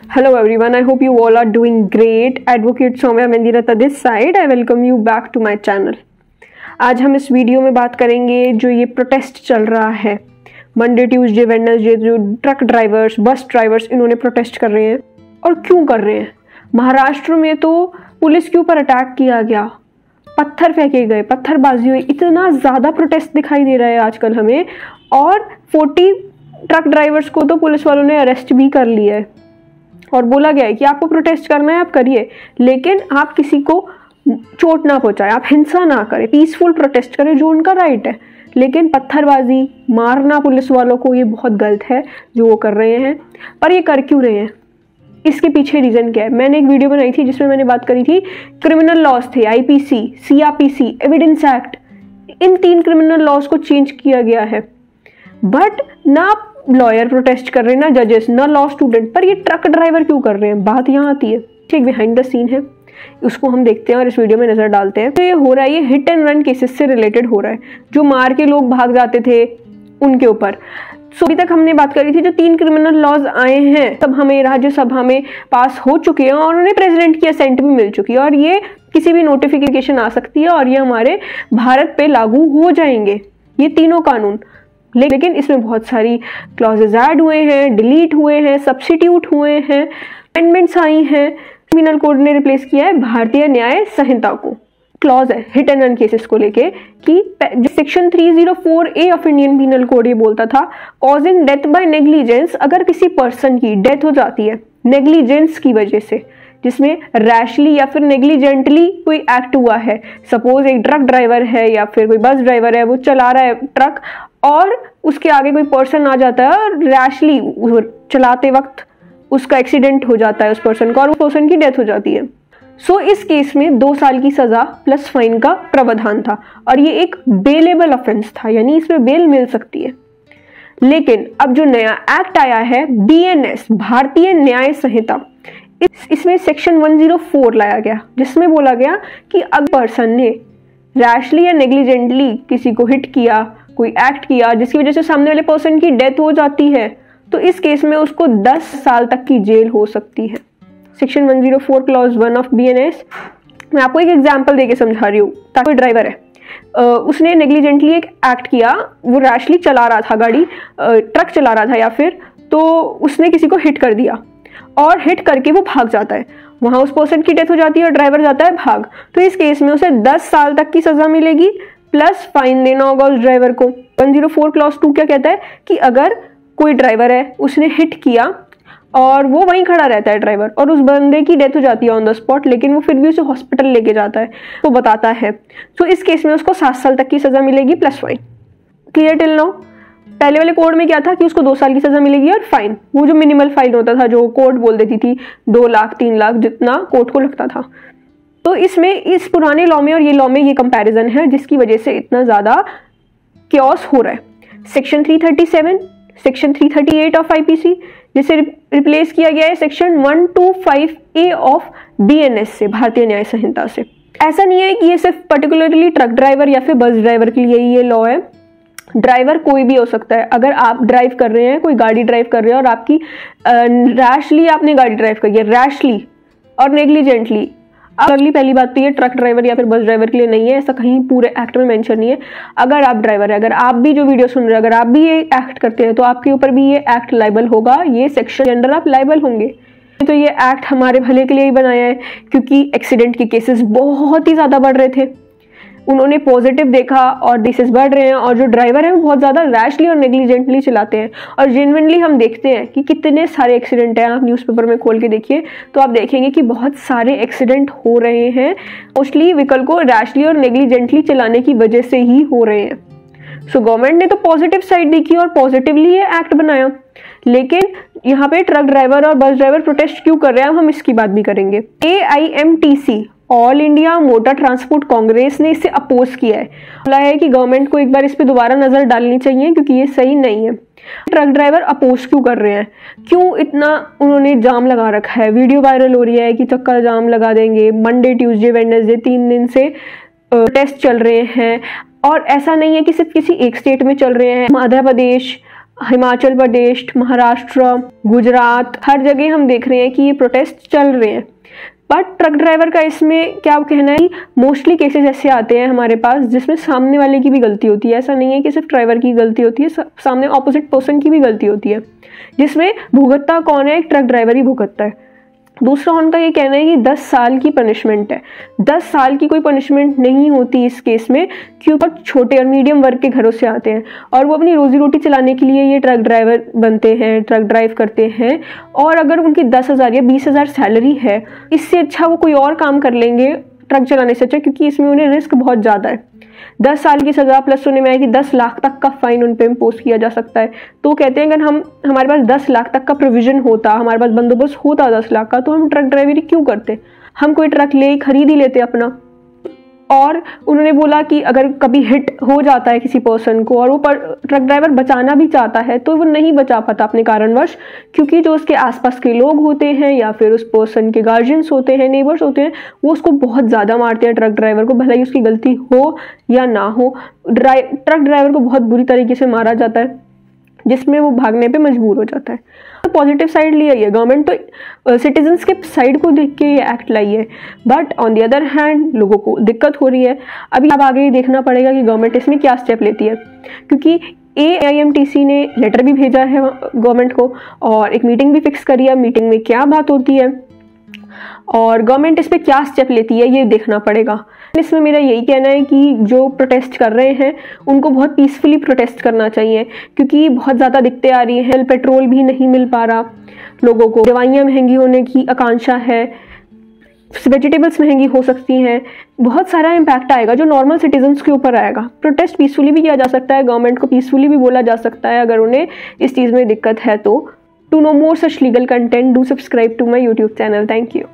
Hello everyone, I hope you all are doing great. Advocate Soumya Mendiratha this side. I welcome you back to my channel. आज हम इस video में बात करेंगे जो ये प्रोटेस्ट चल रहा है मंडे ट्यूसडे वेडनेसडे, जो ट्रक ड्राइवर्स बस ड्राइवर्स इन्होंने प्रोटेस्ट कर रहे हैं और क्यों कर रहे हैं। महाराष्ट्र में तो पुलिस के ऊपर अटैक किया गया, पत्थर फेंके गए, पत्थरबाजी हुई, इतना ज़्यादा प्रोटेस्ट दिखाई दे रहा है आजकल हमें। और 40 ट्रक ड्राइवर्स को तो पुलिस वालों ने अरेस्ट भी कर लिया है और बोला गया है कि आपको प्रोटेस्ट करना है आप करिए, लेकिन आप किसी को चोट ना पहुंचाएं, आप हिंसा ना करें, पीसफुल प्रोटेस्ट करें जो उनका राइट है। लेकिन पत्थरबाजी मारना पुलिस वालों को ये बहुत गलत है जो वो कर रहे हैं। पर ये कर क्यों रहे हैं, इसके पीछे रीज़न क्या है। मैंने एक वीडियो बनाई थी जिसमें मैंने बात करी थी क्रिमिनल लॉज थे, IPC, CRPC, एविडेंस एक्ट, इन 3 क्रिमिनल लॉज को चेंज किया गया है। बट ना लॉयर प्रोटेस्ट कर रहे हैं, ना जजेस, ना लॉ स्टूडेंट, पर ये ट्रक ड्राइवर क्यों कर रहे हैं। बात यहाँ आती है, ठीक बिहाइंड द सीन है, उसको हम देखते हैं और इस वीडियो में नजर डालते हैं। तो ये हो रहा है, ये हिट एंड रन केसेस से रिलेटेड हो रहा है, जो मार के लोग भाग जाते थे उनके ऊपर। सो अभी तक हमने बात करी थी जो 3 क्रिमिनल लॉज आए हैं तब हमें राज्यसभा में पास हो चुके हैं और उन्हें प्रेसिडेंट की असेंट भी मिल चुकी है और ये किसी भी नोटिफिकेशन आ सकती है और ये हमारे भारत पे लागू हो जाएंगे ये तीनों कानून। लेकिन इसमें बहुत सारी क्लॉजेज ऐड हुए हैं, डिलीट हुए हैं, सब्स्टिट्यूट हुए हैं, अमेंडमेंट्स आई हैं। क्रिमिनल कोड ने रिप्लेस किया है भारतीय न्याय संहिता को। क्लॉज है हिट एंड रन केसेस को लेके कि section 304A of Indian penal code ये बोलता था कॉजिंग डेथ बाय नेग्लिजेंस, अगर किसी पर्सन की डेथ हो जाती है नेग्लिजेंस की वजह से, जिसमें रैशली या फिर नेग्लिजेंटली कोई एक्ट हुआ है। सपोज एक ट्रक ड्राइवर है या फिर कोई बस ड्राइवर है, वो चला रहा है ट्रक और उसके आगे कोई पर्सन आ जाता है और रैशली चलाते वक्त उसका एक्सीडेंट हो जाता है उस पर्सन का और उस पर्सन की डेथ हो जाती है। सो इस केस में 2 साल की सजा प्लस फाइन का प्रावधान था और ये एक बेलेबल ऑफेंस था, यानी इसमें बेल मिल सकती है। लेकिन अब जो नया एक्ट आया है BNS, भारतीय न्याय संहिता, इसमें सेक्शन 104 लाया गया जिसमें बोला गया कि अगर पर्सन ने रैशली या नेग्लिजेंटली किसी को हिट किया, कोई एक्ट किया जिसकी वजह से सामने वाले पर्सन की डेथ हो जाती है, तो इस केस में उसको 10 साल तक की जेल हो सकती है। Section 104 clause 1 of BNS। मैं आपको एक एग्जांपल देके समझा रही हूँ। कोई ड्राइवर है, उसने नेग्लिजेंटली एक एक्ट किया, वो रैशली चला रहा था गाड़ी, ट्रक चला रहा था या फिर, तो उसने किसी को हिट कर दिया और हिट करके वो भाग जाता है, वहां उस पर्सन की डेथ हो जाती है और ड्राइवर जाता है भाग। तो इस केस में उसे 10 साल तक की सजा मिलेगी प्लस फाइन देना होगा उस ड्राइवर को। 104 क्लॉज 2 क्या कहता है कि अगर कोई ड्राइवर है, उसने हिट किया और वो वहीं खड़ा रहता है ड्राइवर और उस बंदे की डेथ हो जाती है ऑन द स्पॉट, लेकिन वो फिर भी उसे हॉस्पिटल लेके जाता है, तो बताता है, तो इस केस में उसको 7 साल तक की सजा मिलेगी plus fine. Clear till now. पहले वाले कोड में क्या था कि उसको 2 साल की सजा मिलेगी और फाइन, वो जो मिनिमल फाइन होता था जो कोर्ट बोल देती थी 2 लाख 3 लाख जितना कोर्ट को लगता था। तो इसमें इस पुराने लॉ में और ये लॉ में ये कंपैरिजन है जिसकी वजह से इतना ज्यादा क्योस हो रहा है। सेक्शन 337, सेक्शन 338 ऑफ IPC, जिसे रिप्लेस किया गया है सेक्शन 125A ऑफ BNS से, भारतीय न्याय संहिता से। ऐसा नहीं है कि ये सिर्फ पर्टिकुलरली ट्रक ड्राइवर या फिर बस ड्राइवर के लिए ये लॉ है, ड्राइवर कोई भी हो सकता है। अगर आप ड्राइव कर रहे हैं, कोई गाड़ी ड्राइव कर रहे हैं और आपकी रैशली आपने गाड़ी ड्राइव करी है, रैशली और नेग्लिजेंटली, अगली पहली बात तो ये ट्रक ड्राइवर या फिर बस ड्राइवर के लिए नहीं है, ऐसा कहीं पूरे एक्ट में मेंशन नहीं है। अगर आप ड्राइवर है, अगर आप भी जो वीडियो सुन रहे हैं, अगर आप भी ये एक्ट करते हैं तो आपके ऊपर भी ये एक्ट लाइबल होगा, ये सेक्शन के अंडर आप लाइबल होंगे। तो ये एक्ट हमारे भले के लिए ही बनाया है क्योंकि एक्सीडेंट के केसेस बहुत ही ज्यादा बढ़ रहे थे, उन्होंने पॉजिटिव देखा और केसेस बढ़ रहे हैं और जो ड्राइवर है वो बहुत ज़्यादा रैशली और नेग्लिजेंटली चलाते हैं। और जेन्युइनली हम देखते हैं कि कितने सारे एक्सीडेंट हैं, आप न्यूज़पेपर में खोल के देखिए तो आप देखेंगे कि बहुत सारे एक्सीडेंट हो रहे हैं, मोस्टली व्हीकल को रैशली और नेग्लिजेंटली चलाने की वजह से ही हो रहे हैं। सो गवर्नमेंट ने तो पॉजिटिव साइड देखी और पॉजिटिवली ये एक्ट बनाया, लेकिन यहाँ पे ट्रक ड्राइवर और बस ड्राइवर प्रोटेस्ट क्यों कर रहे हैं हम इसकी बात भी करेंगे। AIMTC, all India motor transport congress ने इसे अपोज किया है, बोला है कि गवर्नमेंट को एक बार इस पे दोबारा नजर डालनी चाहिए क्योंकि ये सही नहीं है। ट्रक ड्राइवर अपोज क्यों कर रहे हैं, क्यों इतना उन्होंने जाम लगा रखा है, वीडियो वायरल हो रही है कि चक्का जाम लगा देंगे, मंडे ट्यूसडे वेडनेसडे 3 दिन से टेस्ट चल रहे हैं। और ऐसा नहीं है कि सिर्फ किसी एक स्टेट में चल रहे हैं, मध्य प्रदेश, हिमाचल प्रदेश, महाराष्ट्र, गुजरात, हर जगह हम देख रहे हैं कि ये प्रोटेस्ट चल रहे हैं। बट ट्रक ड्राइवर का इसमें क्या कहना है कि मोस्टली केसेस ऐसे आते हैं हमारे पास जिसमें सामने वाले की भी गलती होती है। ऐसा नहीं है कि सिर्फ ड्राइवर की गलती होती है, सामने ऑपोजिट पर्सन की भी गलती होती है, जिसमें भुगतता कौन है? एक ट्रक ड्राइवर ही भुगतता है। दूसरा उनका ये कहना है कि 10 साल की पनिशमेंट है। 10 साल की कोई पनिशमेंट नहीं होती इस केस में, क्योंकि छोटे और मीडियम वर्ग के घरों से आते हैं और वो अपनी रोजी रोटी चलाने के लिए ये ट्रक ड्राइवर बनते हैं, ट्रक ड्राइव करते हैं। और अगर उनकी 10,000 या 20,000 सैलरी है, इससे अच्छा वो कोई और काम कर लेंगे ट्रक चलाने से अच्छा, क्योंकि इसमें उन्हें रिस्क बहुत ज़्यादा है। 10 साल की सज़ा प्लस सुनने में आया कि 10 लाख तक का फाइन उन पर इम्पोज किया जा सकता है। तो कहते हैं अगर हमारे पास 10 लाख तक का प्रोविजन होता, हमारे पास बंदोबस्त होता 10 लाख का, तो हम ट्रक ड्राइवरी क्यों करते? हम कोई ट्रक खरीद ही लेते अपना। और उन्होंने बोला कि अगर कभी हिट हो जाता है किसी पर्सन को और वो ट्रक ड्राइवर बचाना भी चाहता है तो वो नहीं बचा पाता अपने कारणवश, क्योंकि जो उसके आसपास के लोग होते हैं या फिर उस पर्सन के गार्जियंस होते हैं, नेबर्स होते हैं, वो उसको बहुत ज़्यादा मारते हैं ट्रक ड्राइवर को, भले ही उसकी गलती हो या ना हो। ट्रक ड्राइवर को बहुत बुरी तरीके से मारा जाता है, जिसमें वो भागने पे मजबूर हो जाता है। तो पॉजिटिव साइड लिया है गवर्नमेंट, तो सिटीजन्स के साइड को देख के ये एक्ट लाई है। But on the other hand लोगों को दिक्कत हो रही है। अभी अब आगे देखना पड़ेगा कि गवर्नमेंट इसमें क्या स्टेप लेती है, क्योंकि AIMTC ने लेटर भी भेजा है गवर्नमेंट को और एक मीटिंग भी फिक्स करी है। मीटिंग में क्या बात होती है और गवर्नमेंट इस पर क्या स्टेप लेती है, ये देखना पड़ेगा। इसमें मेरा यही कहना है कि जो प्रोटेस्ट कर रहे हैं उनको बहुत पीसफुली प्रोटेस्ट करना चाहिए, क्योंकि बहुत ज़्यादा दिक्कतें आ रही हैं। पेट्रोल भी नहीं मिल पा रहा लोगों को, दवाइयाँ महंगी होने की आकांक्षा है, वेजिटेबल्स महंगी हो सकती हैं, बहुत सारा इम्पैक्ट आएगा जो नॉर्मल सिटीजन्स के ऊपर आएगा। प्रोटेस्ट पीसफुली भी किया जा सकता है, गवर्नमेंट को पीसफुली भी बोला जा सकता है अगर उन्हें इस चीज़ में दिक्कत है तो। To know more such legal content, do subscribe to my YouTube channel. Thank you.